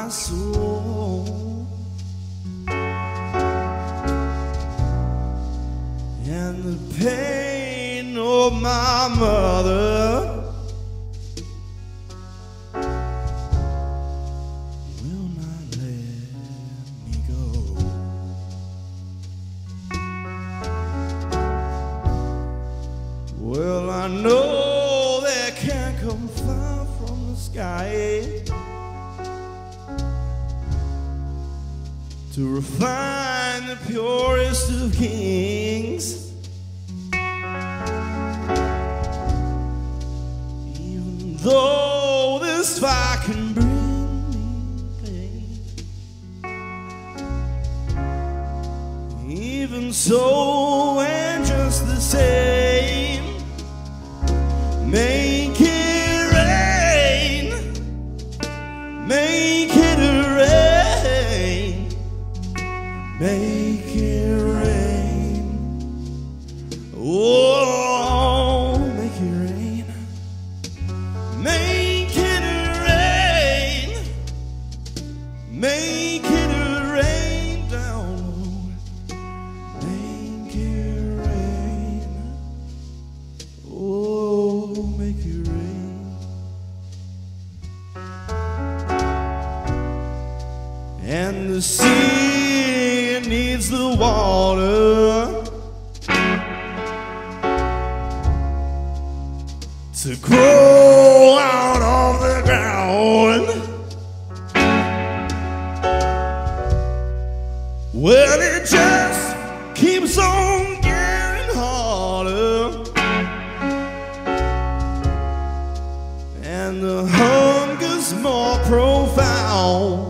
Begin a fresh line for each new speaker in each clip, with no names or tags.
my soul, and the pain of my mother will not let me go. Well, I know that can't come far from the sky to refine the purest of kings. Even though this fire can bring me pain, even so, and just the same, make it rain, make it rain, make it rain. Oh, make it rain, make it rain, make it rain down low, make it rain. Oh, make it rain. And the sea needs the water to grow out of the ground. Well, it just keeps on getting harder, and the hunger's more profound.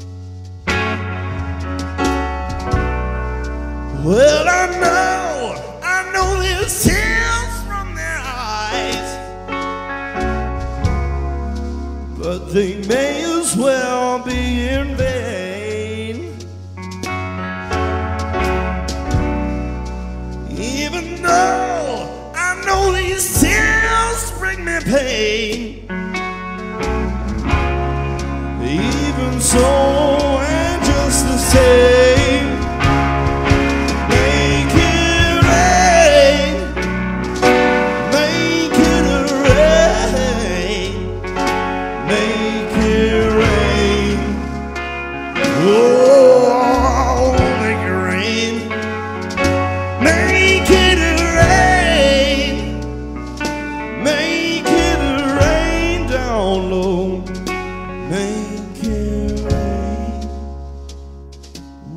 Well, I know there's tears from their eyes, but they may as well be in vain. Even though I know these tears bring me pain, even so, and just the same, make it rain, make it rain, make it rain. Oh, make it rain, make it rain, make it rain down low, make it rain.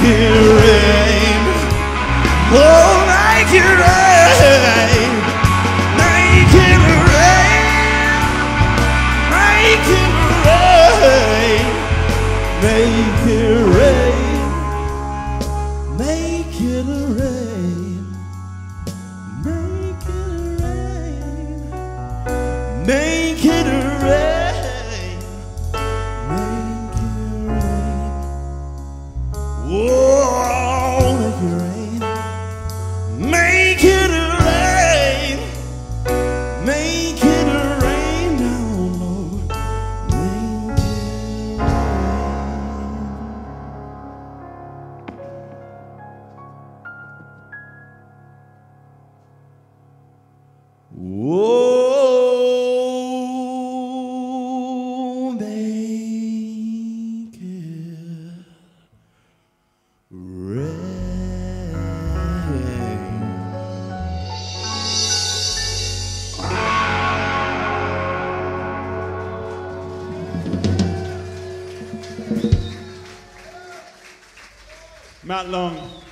make it rain. Oh, make it rain. Make it rain. Make it rain. Make it rain. Make it rain. Make it rain. Make it rain. Make it rain. Whoa, make it rain. Make it rain. Make it rain down low. Make it rain. Whoa, make it rain.
Matt Long.